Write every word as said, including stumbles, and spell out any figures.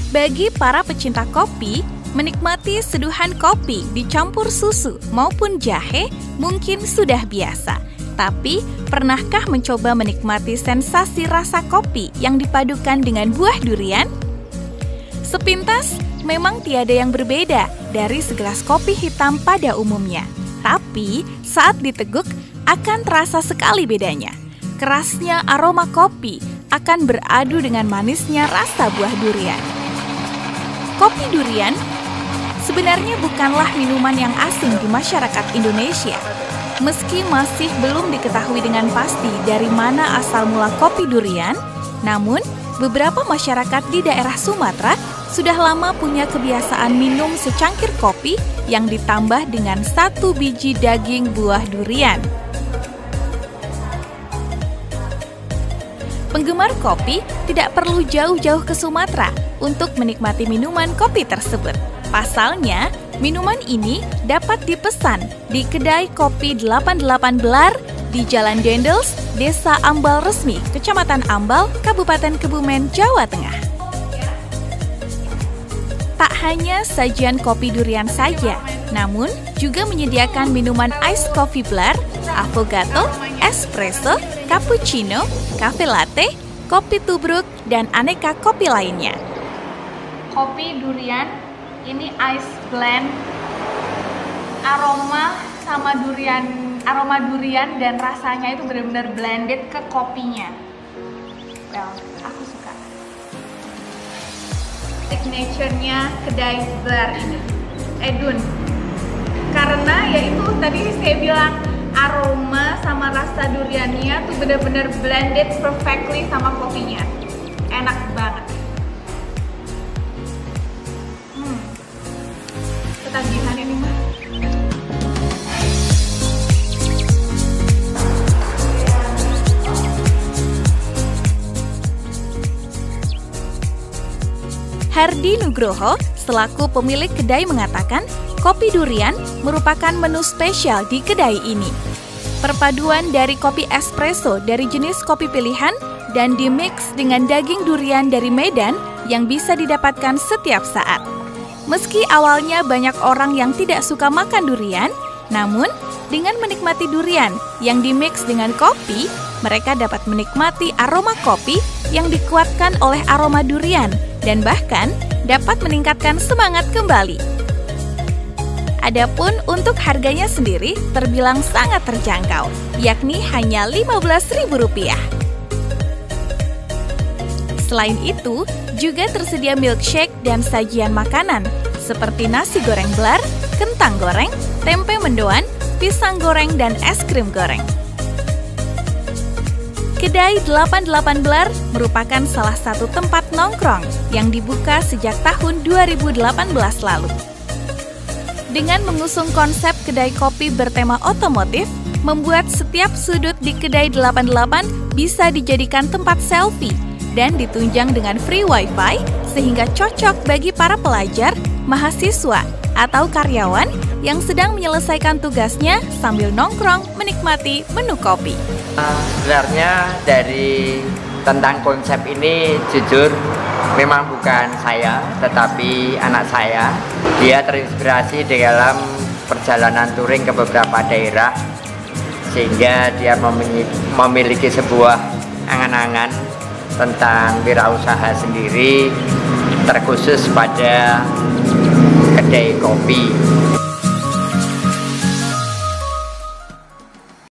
Bagi para pecinta kopi, menikmati seduhan kopi dicampur susu maupun jahe mungkin sudah biasa. Tapi, pernahkah mencoba menikmati sensasi rasa kopi yang dipadukan dengan buah durian? Sepintas, memang tiada yang berbeda dari segelas kopi hitam pada umumnya. Tapi, saat diteguk, akan terasa sekali bedanya. Kerasnya aroma kopi akan beradu dengan manisnya rasa buah durian. Kopi durian sebenarnya bukanlah minuman yang asing di masyarakat Indonesia. Meski masih belum diketahui dengan pasti dari mana asal mula kopi durian, namun beberapa masyarakat di daerah Sumatera sudah lama punya kebiasaan minum secangkir kopi yang ditambah dengan satu biji daging buah durian. Penggemar kopi tidak perlu jauh-jauh ke Sumatera untuk menikmati minuman kopi tersebut. Pasalnya, minuman ini dapat dipesan di kedai kopi delapan puluh delapan Belar di Jalan Dendels, Desa Ambal Resmi, Kecamatan Ambal, Kabupaten Kebumen, Jawa Tengah. Tak hanya sajian kopi durian saja, namun juga menyediakan minuman ice coffee Belar, affogato, espresso, cappuccino, cafe latte, kopi tubruk, dan aneka kopi lainnya. Kopi durian ini ice blend, aroma sama durian, aroma durian dan rasanya itu benar-benar blended ke kopinya. Well, aku suka. Signature-nya kedai Belar ini, Edun. Karena ya itu tadi saya bilang aroma sama rasa duriannya tuh benar-benar blended perfectly sama kopinya. Enak banget. Hmm. Ketagihan ini mah. Hardi Nugroho, selaku pemilik kedai mengatakan, kopi durian merupakan menu spesial di kedai ini. Perpaduan dari kopi espresso dari jenis kopi pilihan dan dimix dengan daging durian dari Medan yang bisa didapatkan setiap saat. Meski awalnya banyak orang yang tidak suka makan durian, namun dengan menikmati durian yang dimix dengan kopi, mereka dapat menikmati aroma kopi yang dikuatkan oleh aroma durian dan bahkan dapat meningkatkan semangat kembali. Adapun untuk harganya sendiri terbilang sangat terjangkau, yakni hanya lima belas ribu rupiah. Selain itu, juga tersedia milkshake dan sajian makanan seperti nasi goreng Belar, kentang goreng, tempe mendoan, pisang goreng, dan es krim goreng. Kedai delapan puluh delapan Belar merupakan salah satu tempat nongkrong yang dibuka sejak tahun dua ribu delapan belas lalu. Dengan mengusung konsep kedai kopi bertema otomotif, membuat setiap sudut di kedai delapan puluh delapan bisa dijadikan tempat selfie dan ditunjang dengan free wifi sehingga cocok bagi para pelajar, mahasiswa, atau karyawan yang sedang menyelesaikan tugasnya sambil nongkrong menikmati menu kopi. Sebenarnya dari tentang konsep ini jujur memang bukan saya, tetapi anak saya. Dia terinspirasi di dalam perjalanan touring ke beberapa daerah, sehingga dia memiliki sebuah angan-angan tentang wirausaha sendiri, terkhusus pada kedai kopi.